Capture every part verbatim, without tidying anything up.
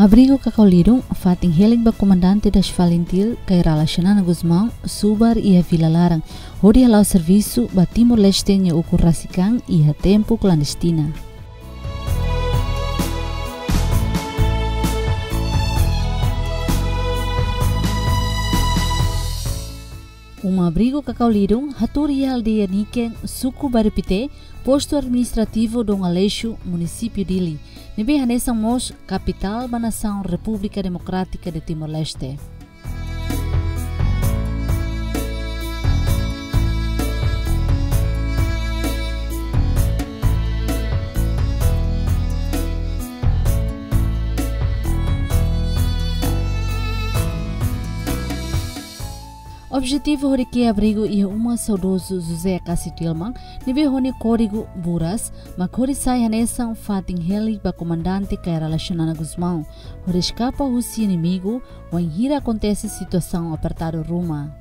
Abrigu Cacaulidun fating heling ba comandante das Valentil kay relacionan Guzmão subar ia Vila Larang hodi halau serviço ba Timor Leste nya ukur rasikang ia tempo clandestina. Uma Abrigu Cacaulidun haturi aldeia Niken suku Baripite posto administrativo do Aleixo município dili. Nebe hanesan mos capital da nação República Democrática de Timor-Leste. Objetivo de que abrigo ia uma saudoso José Cássio Tilman, nebe hone código buras, mas hori sai hanesan fating heli ba comandante que relacionada Guzmão, hori escapa o si inimigo, ou em hira acontece situação apertada ruma.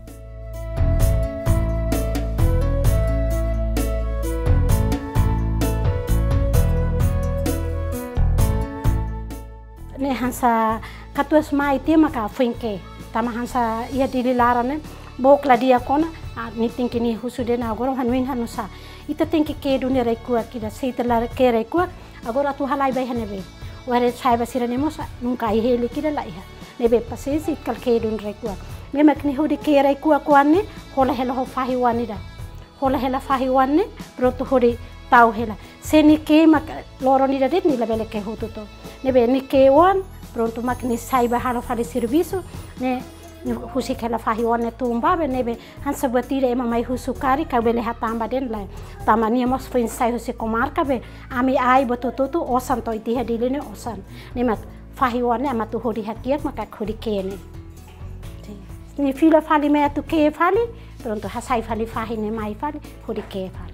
Ne hansa katuas mai tema ka finke, tama hansa ia dililara ne. Bok la dia kona ni tingki ni husude na agora hanwin hanusa ita tingki ke dunia rekua kida seita la ke rekua agora tu halai bai hanebe ware chai basira ne mosa nunca ihele kida la iha nebe pasesi kal ke dun rekua me makni hodi ke rekua kwanne hola hela ho fahi wanida hola hela fahi wanne proto hodi tau hela seni ke mak loro ni dadet ni la bele ke hotuto nebe ni ke wan pronto makni sai ba halo fali serviço ne husi kela fahi wane tumba be nebe han sabatire ema mai husukari ka bele hatamba den lai tamani mos fin sai husi komarka be ami ai botototu osan to iti hadilene osan nemat fahi wane ama tu hodi hakiak maka khodi kene ni fila fali me tu ke fali pronto hasai fali fahi ne mai fali hodi ke fali.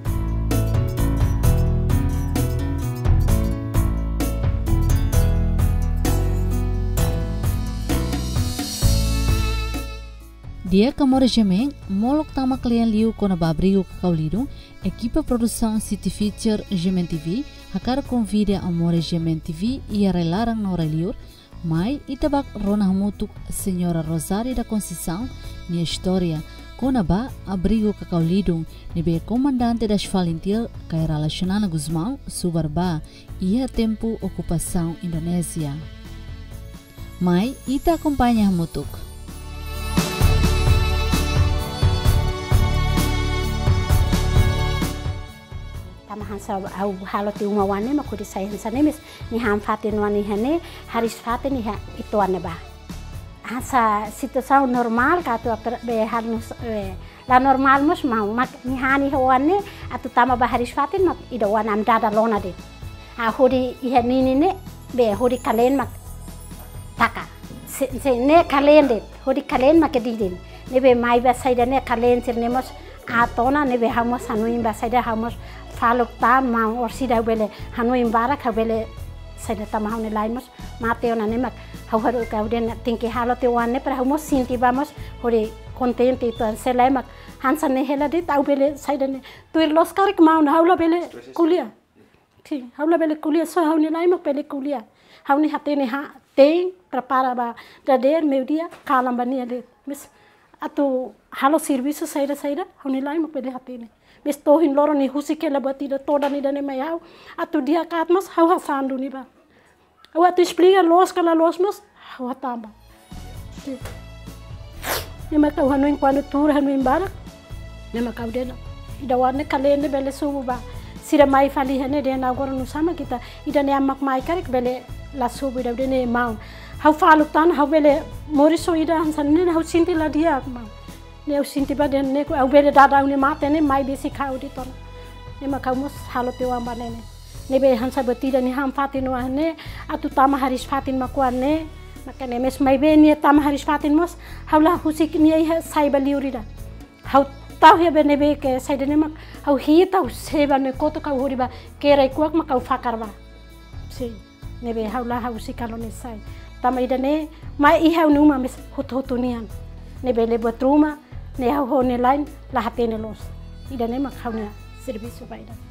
Dia kamora jemen, molok tama klien liu kona Abrigu Cacaulidun, equipa produção City Feature Gemen T V, hakar convida a more Gemen T V e a relarang na liur, mai itabak rona hamutuk Senhora Rosário da Conceição, nia história, kona ba Abrigu Cacaulidun, nebe comandante das Valentil, kay relacionana Guzmão, subarba, ia tempo ocupação Indonésia. Mai ita acompanha hamutuk. Hansa au haloti uma wane makudi sai hansa nemis ni ham fatin wani hane haris fatin ha itu wane ba hansa situação normal ka tu be halus la normal mus mau mak ni hani wane atu tama ba haris fatin mak ida wana am dada lona de ha hodi iha nini ne be hodi kalen mak taka se ne kalen de hodi kalen mak didin ne be mai ba saida ne kalen sir nemos atona ne be hamos hanuin ba saida hamos falok tam mau orsida bele hanu imbara ka bele saida tamau ne laimos mateo na nemak hau haru ka den tingki halote wane pra hamos sinti vamos hore contente to selaimak hansa ne hela dit au bele saida ne tu los karik mau na haula bele kulia ti haula bele kulia so hau ne laimak bele kulia hau ne hatene ha te prepara ba dader meu dia kalam bania de mis atu halo serviço saida saida hau ne laimak bele hatene bis tohin loro ni husi ke labati da toda ni dane mayau atu dia katmas hau hasandu ni ba au atu explica los kala los mas hau hatamba ni maka hanu in quando tur hanu imbara ni maka dena ida warne kalene bele subu ba sira mai fali hane dena agora no sama kita ida ne amak mai karek bele la subu ida dene mau hau falu tan hau bele moriso ida hansan ne hau sinti la dia mau ne au sinti ba den ne ko au bele dada uni mate ne mai besi khau di ton ne ma kau mos halote wa bane ne ne be hansa batida ni ham fatin wa ne atu tama haris fatin ma kwa ne maka ne mes mai be ni tama haris fatin mos haula husik ni ai sai ba liurida hau tau he be ne be ke sai de ne mak hau hi tau se ba ne ko to kau hori ba ke rai kuak ma kau fakar ba si ne be haula hau sikalo ne sai tama ida ne mai i hau numa mes hot hotunian ne be le buat rumah ne hau hone lain la hatene los ida ne mak hau ne serviço vai ida.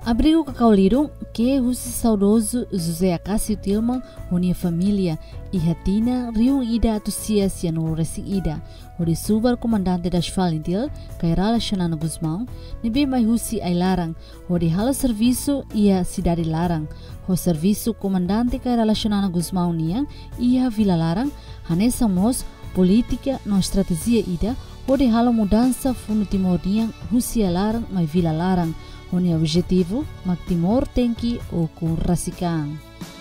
Abrigu Cacaulidun, que o saudoso José Acácio Tilman, unia família, e Ratina, Rio Ida Atucia Ciano Resi Ida, o subar comandante das Falintil, Kairala Xanana Guzmão, nibi mai husi ai larang, o de hala serviço ia cidade larang, o serviço comandante Kairala Xanana Guzmão niang, ia vila larang, hanesa mos, política no estratégia ida, o de hala mudança fundo Timor niang, husi ai larang, mai vila larang, o objetivo, mak Timor tem que o com Rasikang.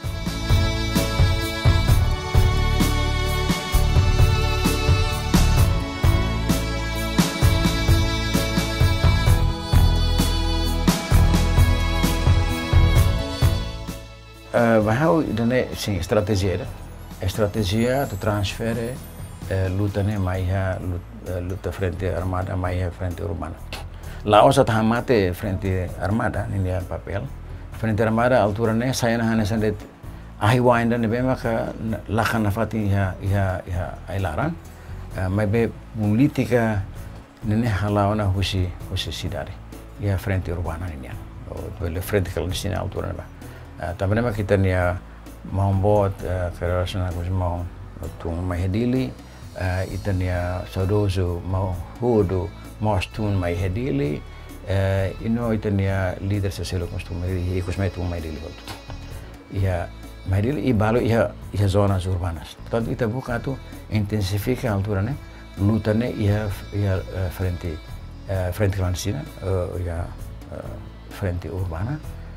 Bahau dane sim estratégia, estratégia de transfer luta ne mais luta frente armada mais frente urbana. Lá os atahamate frente armada nini papel frente armada altura ne saya na hane sandet ahiwa ainda ne bema ka lakan nafati ya ya ya ailaran mai be politika nene halaona husi husi sidari ya frente urbana nini o le frente clandestina altura ne ba também mas kita nia mambot kerana aku mau tung mai hedili itania saudoso mau hudo mostun mai hedili ino itania líder sosial costum e cosme tu mai hedili ia mai hedili e balo ia ia zonas urbanas portanto ita buka tu intensifica a altura né luta né ia ia frente frente clandestina ia frente urbana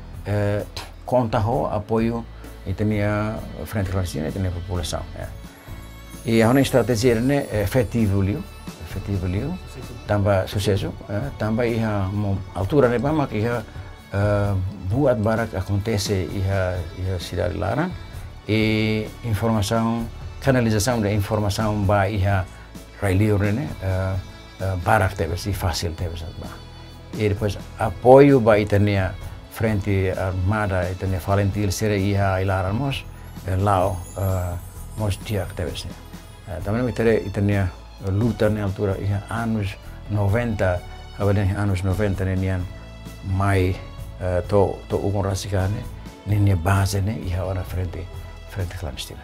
conta ho apoio itania frente clandestina itania população e a estratégia né efetivo liu efetivo liu tambah sucesso tambah iha altura ne bama iha buat barak acontece iha iha cidade larang e informação canalização da informação ba iha railio né barak teve se fácil teve ba e depois apoio ba itania frente armada itania falentil sere iha ilaran mos lao mos dia teve se também itere itania luta na altura iha anos noventa awalnya anos noventa nenian mai to to ukon rasikane nenia base ne iha ora frente frente clandestina.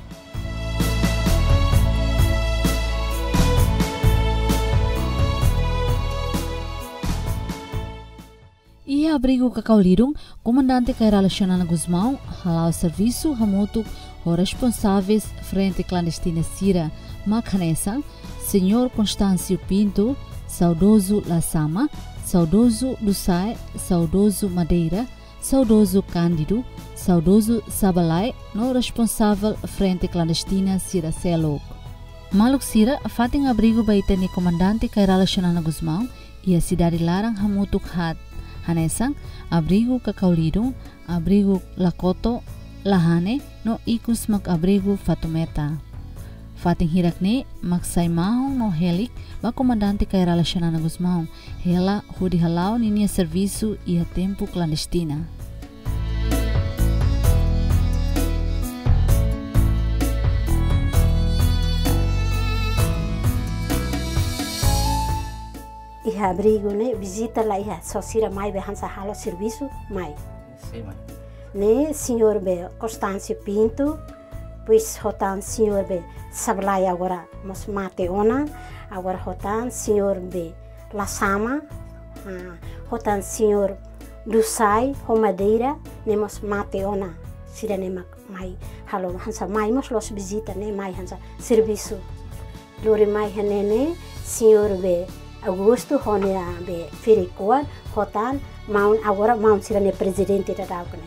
Ia Abrigu Cacaulidun, comandante Kairala Xanana Guzmão, halal serviço hamutuk o responsáveis frente clandestina Sira, Macanesa, senhor Constâncio Pinto, saudoso Lassama, saudoso Lusai, saudoso Madeira, saudoso Cândido, saudoso Sabalai, no responsável frente clandestina Sira Selok. Maluk Sira, fating abrigo baitani comandante Kairala Xanana Guzmão e a cidade larang hamutuk hat. Hanesang, Abrigu Cacaulidun, Abrigu Lakoto, Lahane, no ikus mag Abrigu Fatumeta. Fating hirakne, magsay mahong no helik, ba comandante Kairala Xanana Guzmão, hela hudi halau ninia serviço e a tempo clandestina. Iha abrigo ne visita lá iha sosira mai be hansa halo serviço mai. Sim, mãe. Ne senhor be Constâncio Pinto, pois rotan senhor be Sablai agora mos mate ona, agora rotan senhor be Lassama, rotan senhor Lusai, Romadeira, ne mos mate ona, sira ne mai halo hansa mai mos los visita ne mai hansa serviço. Lori mai hanene senhor be Augusto honia be Firicoan, rotan maun agora maun sira ne presidente da Daupne.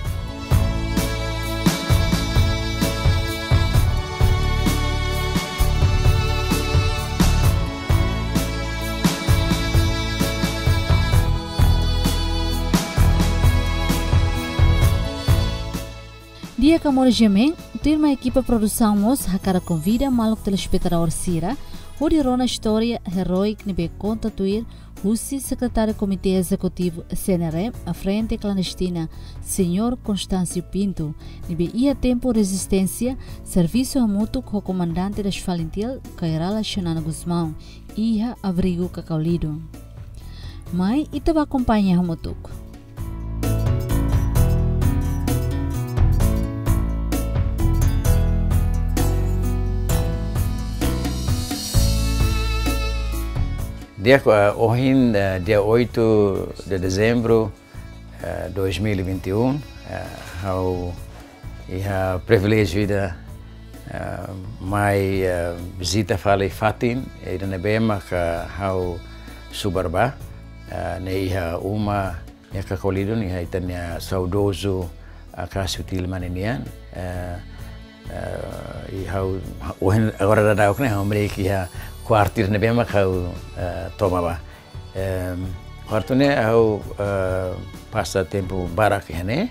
Dia Camora Gemeng, ter uma equipa produção mos hakara convida maluk telespectador Sira, onde rona história heroic nibe conta tuir Russi secretário comitê executivo C N R M a frente clandestina senhor Constâncio Pinto nibe ia tempo resistência serviço a mútuo com o comandante das Falintil Kairala Xanana Guzmão ia Abrigu Cacaulidun. Mai itaba acompanha a mútuo. Dia uh, hoje, uh, dia oito de dezembro de uh, dois mil e vinte e um, eu tenho o privilégio de uh, mai uh, visita fala Fatin e na bema que eu subarba ne uma ya Cacaulidun ia itania saudoso akasu tilmaninian e hau agora da ok ne hau mereki ha quartir ne bema kau tomaba quarto ne hau passa tempo barak hene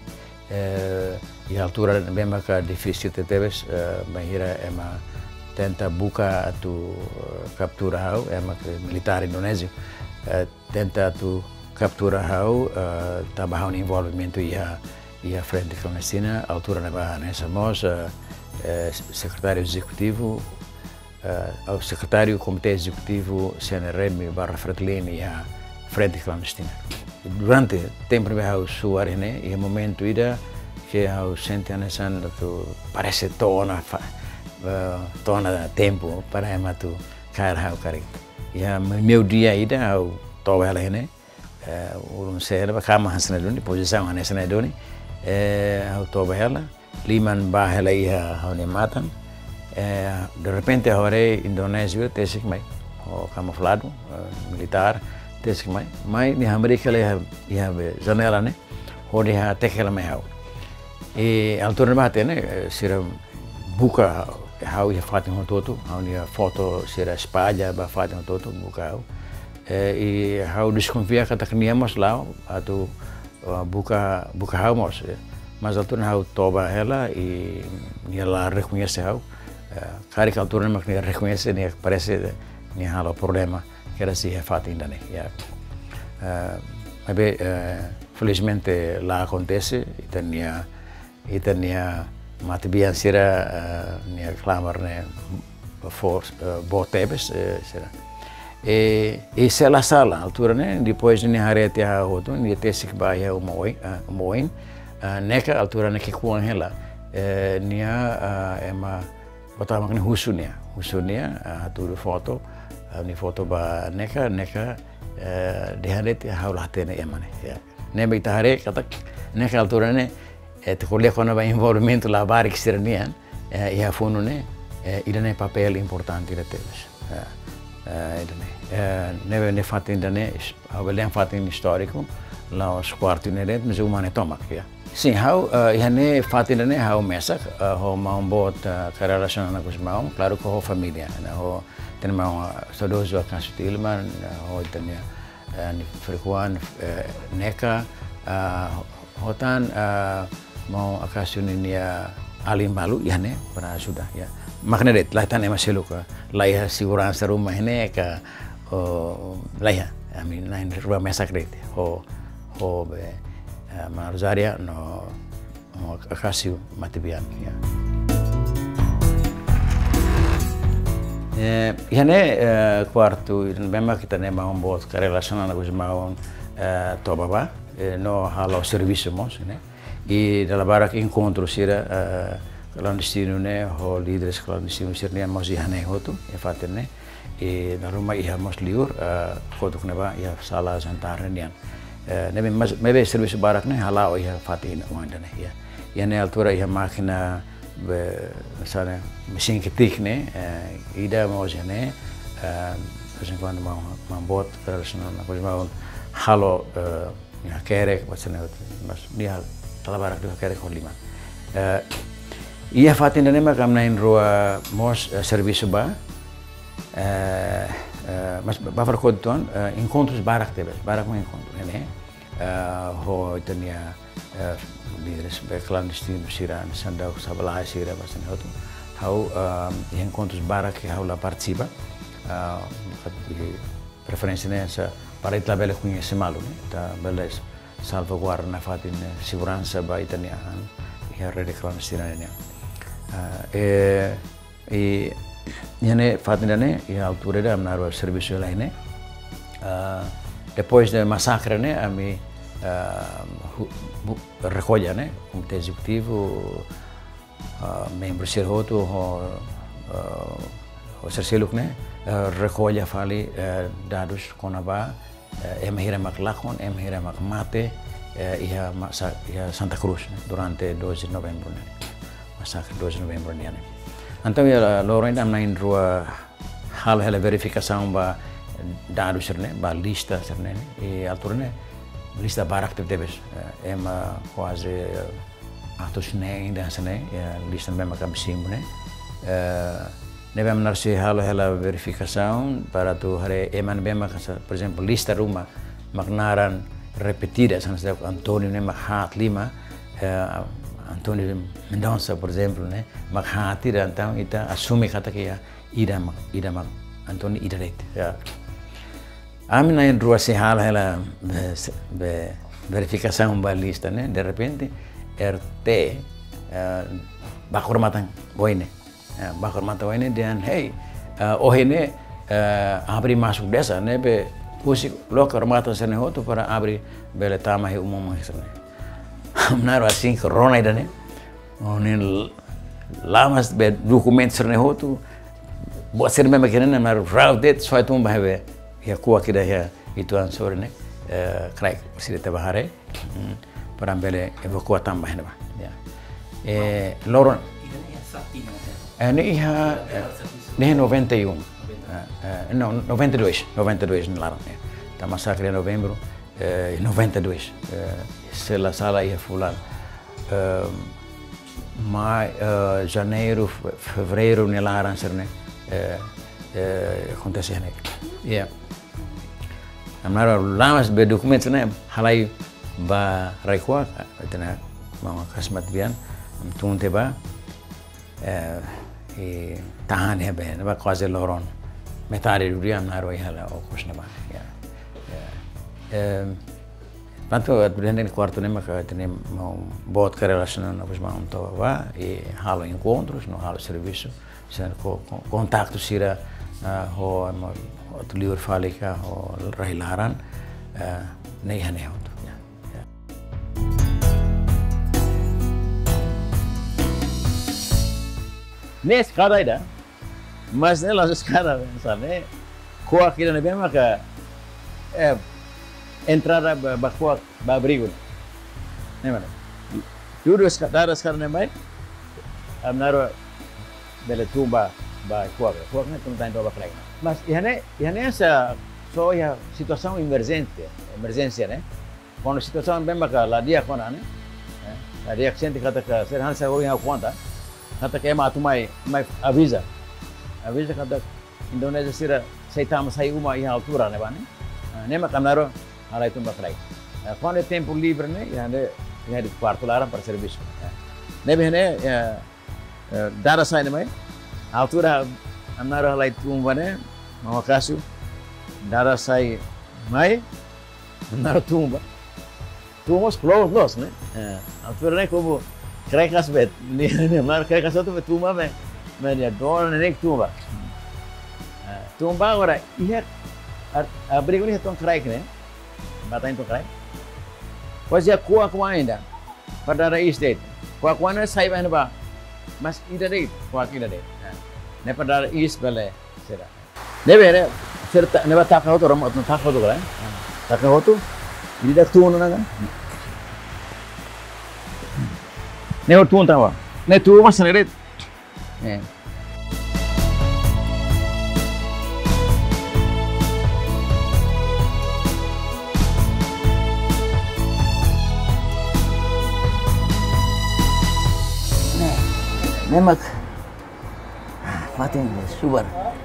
e altura ne bema ka difícil teteves bahira ema tenta buka tu captura hau ema militar indonésio tenta tu captura hau uh, tabahau envolvimento ia ia frente clandestina altura na barra nessa mos uh, uh, secretário executivo uh, o secretário comitê executivo C N R M barra Fretilene ia frente clandestina durante tempo que hau suar né e momento ida que hau sente nessa tu parece tona uh, tona tempo para ematu cair hau cari ia meu dia ida hau toba ela né urun sera ba kama hasna doni posição hasna doni eh autoba ela liman ba ela ia hone matan eh de repente hore indonésio tesik mai o camuflado militar tesik mai mai ni amerika le ia janela né hore ha tekela mai hau e altura bate né sira buka hau ia fatin toto hau ni foto sira espalha ba fatin toto buka hau e hau desconfia que teníamos lá atau buka buka hau mos mas altura hau toba ela e ela reconhece hau cari que altura não me reconhece nem parece nem halo problema que era se é fato ainda né já mas felizmente lá acontece e tinha e tinha mate bem será nem clamar né for botebes será e essa é a sala altura né depois de hari até a outro ni tesik bahia o moin moin neka altura né que com ela nia ema botava que husunia husunia aturu foto ni foto ba neka neka de hari até a lá tem ema né né me tahare kata neka altura né te colhe quando vai envolvimento lá barik sernian e a fundo né ida né papel importante da teves neve ne fatin dane abelem fatin histórico lá os quartos nele mas o mane toma aqui sim hau ihane fatin dane hau mesa ho mau bot relação na com claro com a família na ho tem mau saudoso a caso tilman ho tem ni frequan neka hotan mau acaso ni alim balu ihane para sudah ya makna det lah tan emas seluka lah segurança rumah ini ka lah ya I mean lain rumah masak det ho ho be maruzaria no no akasio matibian ya eh ihane quarto memang kita ne mau buat relação na coisa mau tobaba no halo serviço mos né e dalam barak encontro sira clandestino né ho líderes clandestinos sirnia mos ihane hotu e fatene e na rumah ia mos liur koduk neba ia sala jantar nian nebe mas mebe serviço barak né halao ia fatin wanda né ia ia ne altura ia máquina misalnya mesin ketik né ida mos né assim quando mau membuat personal na coisa mau halo ia kerek macam mas dia telah barak dia kerek lima ia fatin dane ma kam nain rua mos serviço ba mas bafar kodton encontros barak tebes barak mo encontro né ho tenia líderes clandestinos siran sandau sabalah sira basan hotu hau encontros barak que hau la participa preferencialmente essa para it label conhece malo né tá beleza salvaguarda na fatin segurança ba itania e a rede clandestina né e e Yane fatinane e altura da amnar o serviço lá né depois do massacre né a mi recolha né comitê executivo membro ser outro o o ser seluk né recolhe fali dados konaba em hiramak lakon, em hiramak mate ia masa ia Santa Cruz durante doze de novembro né, massacre doze de novembro né. Então ia loro ainda nain rua hal hal verificação ba dados né, ba lista né, e altura né lista barak tebes ema quase atos né ainda né, lista mesmo que sim né. Nebe menarsi halo hela verificação para tu hari eman bema por exemplo lista rumah magnaran repetidas sanas Antonio ne maghat lima Antonio Mendonça por exemplo ne maghati dan então ita assume kata que ida mag ida mag Antonio ida reit ya amina en rua se halo hela verificação ba lista ne de repente R T bakurmatan boine bakar mata ini dan hey oh ini abri masuk desa nebe pusik lokar mata sana hotu para abri bele tamahi umum sana menar asing corona ida ne onin lamas be dokumen sana hotu buat serme makina menar raudet suatu bahwe ya kuah kida ya itu ansor ne krai sirita bahare para bele evakuat tambah ne ya eh loron ini ia ini noventa e um, não noventa e dois, noventa e dois lá, tá massacre em novembro, noventa e dois, se la sala ia fular, maio, janeiro, fevereiro nela arancer né, acontece né, yeah, amara lamas be documentos né, halai ba raikwa, tena mau kasmat bian, tunte ba. E tahan है बहन बा quase loron metade do dia na rua ela o custa ba ya eh tanto aprendendo no quarto nem que tem mau bot que relaciona nos vamos então va e halo encontros no halo serviço sen contato sira ho o livro fálica o rahilaran nem hane ho nesse cara aí, mas nela os caras, sabe, com aquilo não é mesmo que é entrada bacuak Abrigu, né mano? Tudo os caras os caras não é mais, amnaro bela tumba bacuak, bacuak não tem tanto bacuak, mas ini ini essa só é situação emergente, emergência, né? Quando situação bem bacana, lá dia quando, né? Lá dia que sente kata que ser hansa hoje é o quanto kata que ema tu mai mai avisa avisa kata Indonesia sira seitama sai uma em altura né bane nema kamnaro hala itu bakrai quando é tempo livre né e ande e de quarto lá para serviço nebe né dara sai né mai altura amnaro hala itu bane mau kasu dara sai mai amnaro tumba tumos close nós né altura né como Krijg bet, nee, maar krijg als dat met tumba met met die door en ik tumba. Tumba agora, ia Abrigu ni então krijg né, bata então krijg. Pois ia kuah kuah ainda, pada raíz dele. Kuah kuah não sai bem ba, mas ida dele, kuah ida dele. Ne pada raíz bele, será. Deve né, serta, ne bata kau tu ramot tu tak kau tu kan, tak kau tu, ida tu nana kan. Ne o tuon tawa. Ne tuo mas neret. Eh. Ne. Nemak. Fatin subar.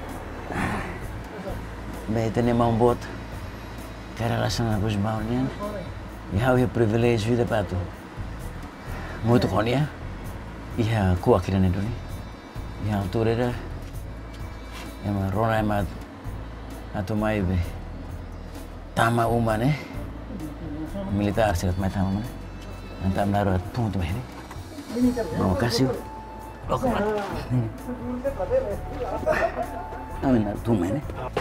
Be tene mambot. Cara lasan agus baunian. E hau é privilégio vida para tu. Muito konia, ia kuah kira ni dulu, ia altura dah, ema rona ema atau mai be, tama uma ne, militar sekat mai tama mana, nanti amnaro pun tu behni, mau kasih, lokal, amin tu mana,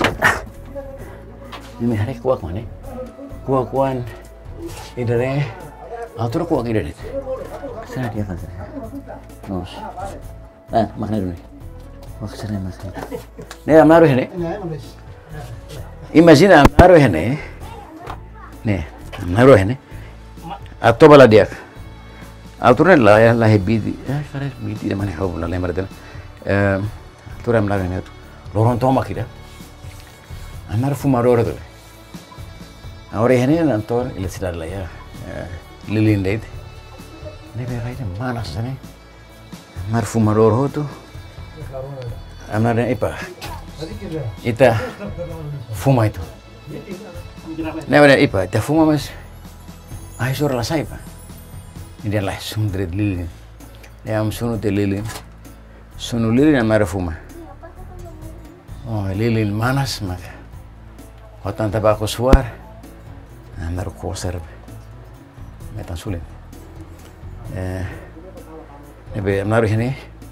ini hari kuah mana, kuah kuahan, idare, altura kuah kira ni. Sana dia kan. Nos. Ah, makna dulu. maksudnya mas. Nih amnaru ini. Imagina amnaru ini. Nih amnaru ini. Atau bala dia. Alturnya lah ya lah bidi. Ya karena bidi mana kau bala lembar itu. Eh, alturnya amnaru ini. Lorong toma kita. Amnaru fumador itu. Ahora ini nantor ilusirar lah ya. Lilin deh. Ini berai mana sana? Amnaru fumador itu. Amnaru apa? Ita fuma itu. Nah, benar ipa, ita fuma mas. Ah, itu orang saya pak. Ini adalah sumber lilin. Dia am sunu te lilin. Sunu lilin amnaru fuma. Oh, lilin manas maka. Hotan tabako suar. Amnaru koser. Metan sulit. Eh, ini amnaru ini.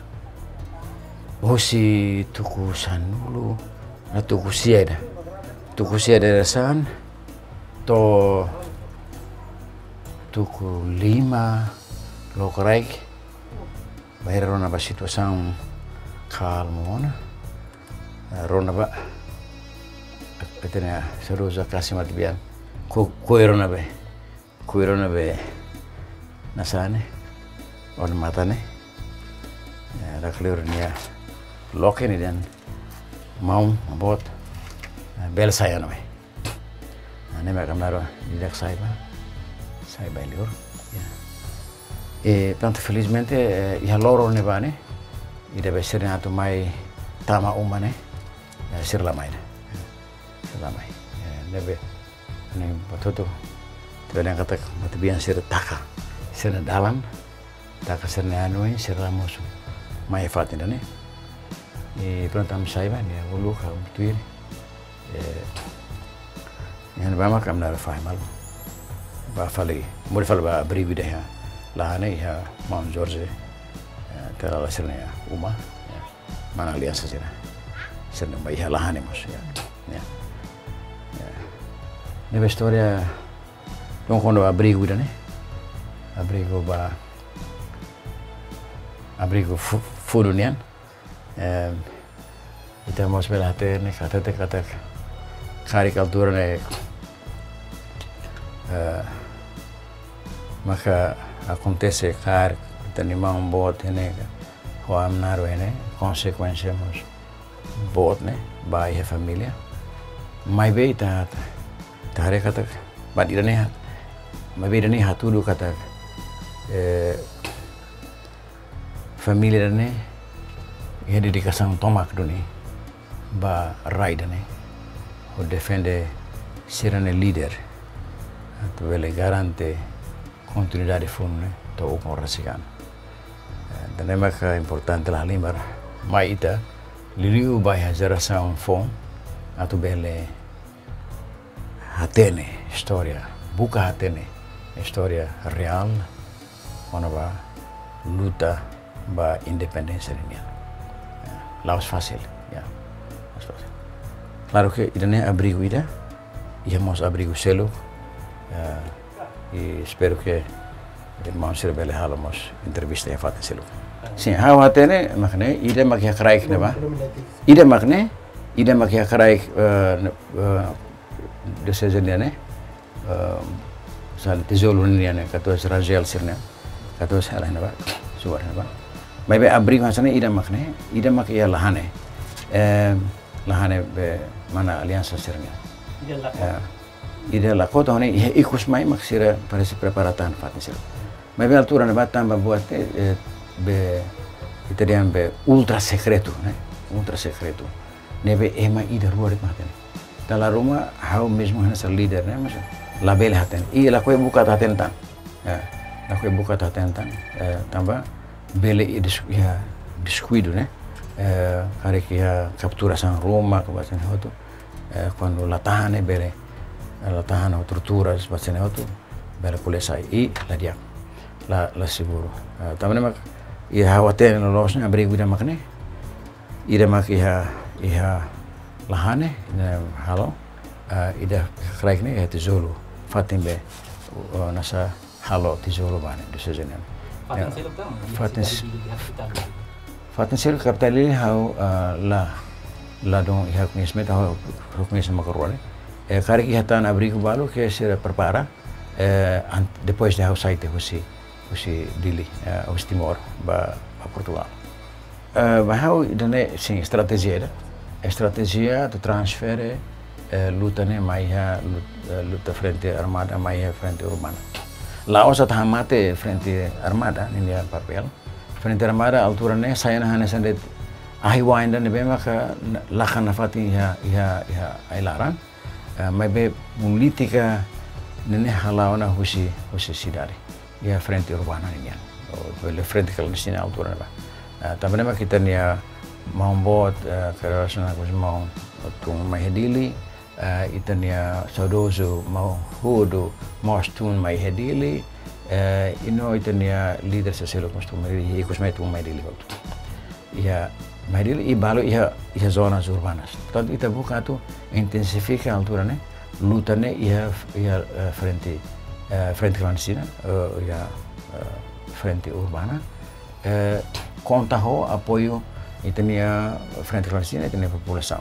Hosi tuku sanulu, na tuku siada, tuku siada san, to tuku lima, lokaraik, bayar rona ba situação calmo, rona ba, katanya seruza kasih mati biar, ku kuirona be, kuirona be, nasane, on matane, ada kelirnya. Loke ni dan mau abot bel saya namai. Ane mereka menaruh di dak saya ba, saya beliur. Ya. E tanto felizmente ya loro ne bane, ida besirnya tu mai tama umane, sir lamai. Sir lamai. Nebe, ane batoto. Tuan yang kata mati biang sir taka, sir dalam, taka sir ne anui sir ramus, mai fatin dane. E pronto saya ban ya ulu kam tuir eh yang bama kam na faham mal ba fali mul fal ba Abrigu dah lah ne ya Mount George terala serna uma mana aliança serna serna ba ya lah ne mos ya ya ne história don quando Abrigu dah ne Abrigu ba Abrigu furunian. Um, kita mau sebelah ni kata te kata kari kultur ni uh, maka acontece kar tani mau bot ini ho amnaru ini konsekuensi mus bot ne bai he familia mai be ta tare kata badi ni hat mai be ni hatu du kata eh, familia ni ia dedikação tomak duni ba raida ne o defende sirane líder to vele garante continuidade funne to o conrasigan dan emaka importante la limbar mai ita liliu ba ya geração fon atu bele hatene história buka hatene história real ona ba luta ba independência nian. Laos fácil, ya, laos fácil. Claro que ini Abrigu ida, íamos Abrigu selo, uh, y espero que irmão sir bele halamos entrevista ya fata selo. Sim, hawa tene makne ida mak ya kraik ne ba, ida makne ida mak ya kraik de sezenia ne, sal tizolo ne ne katos rajel sirne, katos halah ne ba, suar ne ba. Maybe Abrigu sana ida makne, ida mak ya lahane, eh, lahane be mana aliança sirnya. Ida la kota ini ya ikus mai mak sira para se preparatan fatni sira. Maybe altura ne batam buat eh, be kita diam be ultra secreto, ne, ultra secreto. Nebe ema ida ruarit maten. Dalam rumah hau mesmo hana ser líder, ne, mas la bele haten. I la kue buka haten tan, ya, la kue buka haten tan, tambah bele ya descuido, né? Eh, cara que ya capturação Roma, que vai ser outro, eh, quando la tahane bele, la tahane o tortura, vai ser outro, bele polesai e la dia, la la seguro. Eh, também mak, ia hawaten lo losnya Abrigu ida makne, ida mak ia ia lahane, ida halo, uh, ida keraik ne ya tizolo, fatin be, uh, nasa halo tizolo bane, di sejenan. Fatin fatin sel kapitali hau la la dong ia conhecimento hau reconhecimento macarone é cara que hatan abrigo balu que se prepara depois de hau saite husi husi dili husi Timor ba Portugal ba hau dane sim estratégia estratégia de transfer luta ne mai luta frente armada mai frente urbana Laos at hamate frente armada niya papel frente armada altura ne saya na hane sandet ahi wainda ne bema ka lakan nafati ya ya ya ailaran mai be politika ne halawana husi husi sidari ya frente urbana niya o le frente clandestina altura ba também ma kita niya mau bot kerasana kus mau tung mai hedili itania saudoso mau hodo mostun mai hedili ino itania líder seselo costumeri e cosmetum mai dili ia mai dili e balo ia ia zonas urbanas portanto ita buka tu intensifica a altura né luta né ia ia frente frente clandestina ia frente urbana conta ho apoio itania frente clandestina itania população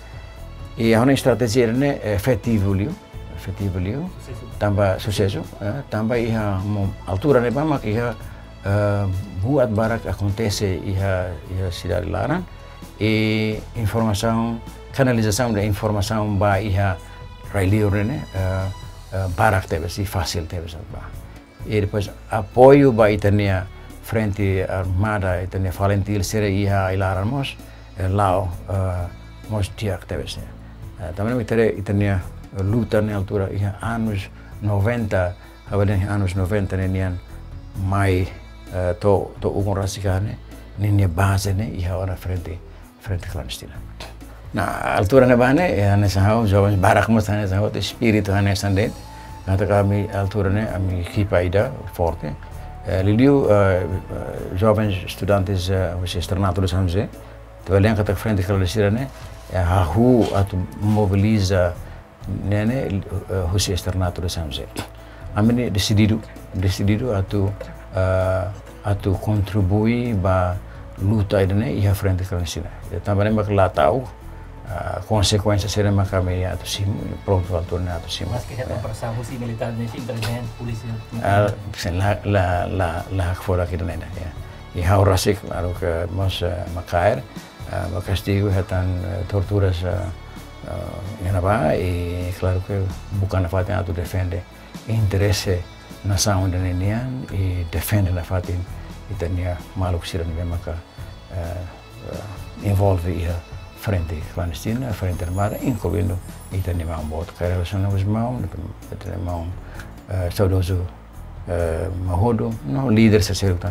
e a estratégia né efetivo liu efetivo liu tambah sucesso tambah iha altura né bama que iha buat barak acontece iha iha cidade laran e informação canalização da informação ba iha railio né barak teve se fácil teve ba e depois apoio ba itania frente armada itania valentil sere iha ilaran mos lao mos tiak teve se também itere itania luta na altura ia anos noventa awalnya anos noventa nenian mai to to ukon rasikane nenia base ne ia ora frente frente clandestina na altura ne bane ya ne sahau jovens barak mos ne sahau to espírito ne sandet kata kami altura ne ami kipaida forte liliu jovens estudantes os externato de São José to len kata frente clandestina ne hahu atau mobiliza nene husi externato de São José. Amene decidido decidido atau atau contribui ba luta idane ia frente clandestina. Também mak lá tahu konsekuensi serem kami atau sim pronto alturnya atau sim. Mas kita perasa husi militar nesi intelijen polisi. La la la la fora kita nena ya. Ia rasik lalu ke mas makair Uh, castigo hatan uh, torturas uh, uh, apa e claro que bukan a fatin atu defende interesse nação da nenian e defende na fatin itania maluk siran be maka uh, uh, envolve ia frente clandestina frente armada incluindo itania mau bot cara sana os mau itania mau saudoso mahodo no líder sacerdotal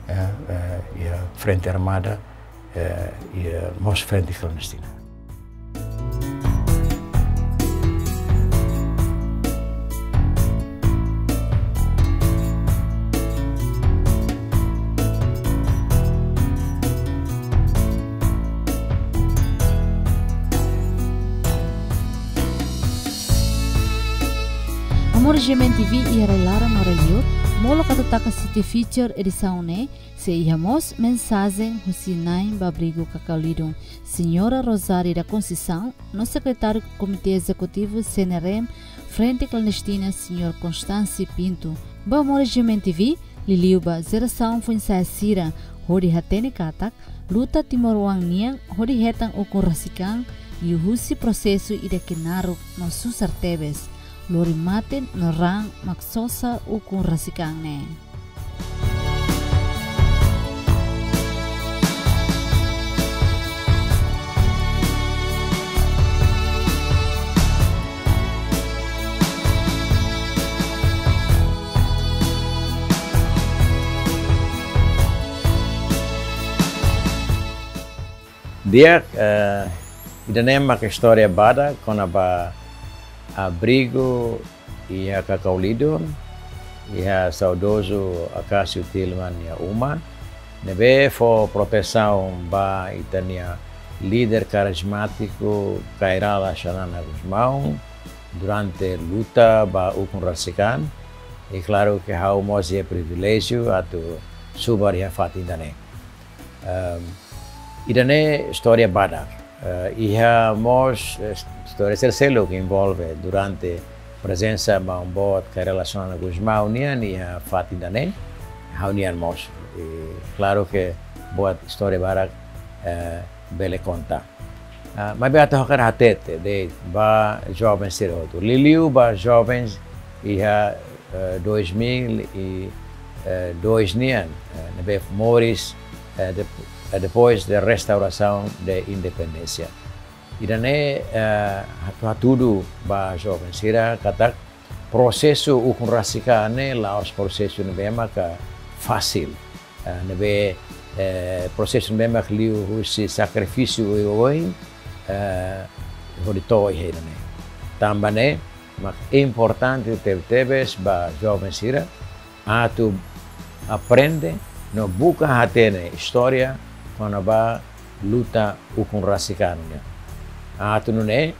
ia frente armada e mos frente clandestina. Amor Gemen T V ia relara no relio molo katutaka city feature edição ne se iamos mensagem Husinain Abrigu Cacaulidun Senhora Rosário da Conceição no secretário do Comitê Executivo C N R M Frente Clandestina Senhor Constâncio Pinto ba Amor Gemen T V liliuba zeração foi sira hodi hatene katak luta timorwang niang hodi hetang ukun rasikang e husi processo ida kenaru no susar tebes lori maten no rang maksosa ukun rasikang ne. Dia uh, idanema que história bada com a Abrigu Cacaulidun e a saudoso Acácio Tilman e a Uma nebe for proteção ba itania líder carismático Kairala Shanana Guzmão durante luta ba ukun rasikan e claro que há o moze privilégio atu subar ya fatindane Um, idane história badak. Uh, iha mos história terceiro que envolve durante presença ba um bot que relaciona com os maunian iha fati dane haunian mos. E, claro que boa história badak uh, bele conta. Uh, mas bem até o cara hatete de ba jovens ser outro. Liliu ba jovens iha uh, dois mil e dois nian uh, nebe Moris uh, de, uh, depois da restauração da independência. Irane uh, tudo ba jovens sira katak processo ukun rasika ne laos processo nebe maka fácil uh, nebe uh, processo nebe maka liu husi sacrifício oi uh, hodito irane. Tambane mak importante ter tebes ba jovens sira atu aprende no buka hatene história quando ba luta ukun rasicano atu nune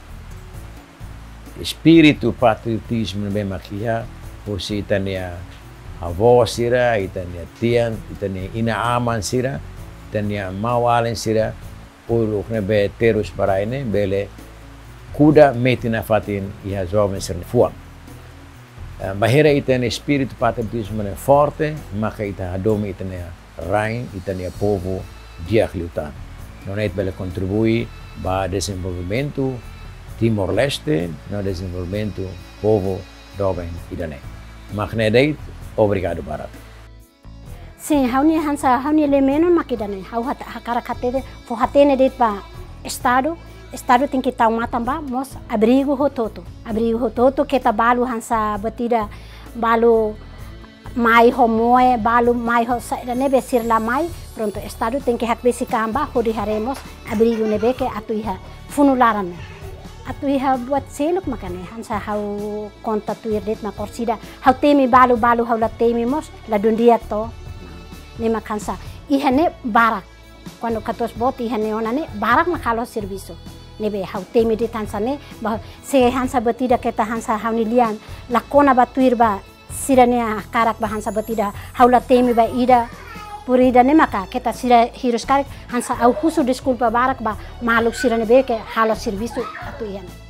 espírito patriotismo bem makia você itania avó sira itania tian itania ina aman sira itania mawalen sira ulu nebe terus para ini bele kuda metina fatin ia jovens sira fuang. Bahira itane espírito patriotismo é forte, mas ita adome itane rain, itane povo diakliutan. Não é bele contribui para desenvolvimento Timor-Leste, no desenvolvimento povo jovem itane. Mas nedeit obrigado barat. Sim, hauni hansa hauni lemeno makidane, hau hat hakarakate fo hatene det ba estado Estado tem que estar uma tamba, mos abrigo rototo. Abrigo rototo que tá balu hansa batida balu mai homoe balu mai ho nebe sir la mai pronto estado tem que hakbesi kamba hodi haremos abrigo nebe que atuiha funularan. Atuiha buat seluk makane hansa hau konta tuir det na korsida hau temi balu balu hau la temi mos la dundia to. Ni makansa ihane barak. Quando katos boti ihane onane barak makalo serviço. Nebe hau temi di tansane bah se hansa batida keta hansa haunilian lakona batuir ba sirania karak ba hansa batida haula temi ba ida purida ne maka keta sira hirus karak hansa au husu desculpa barak ba maluk sirane be ke hala serviço atu ian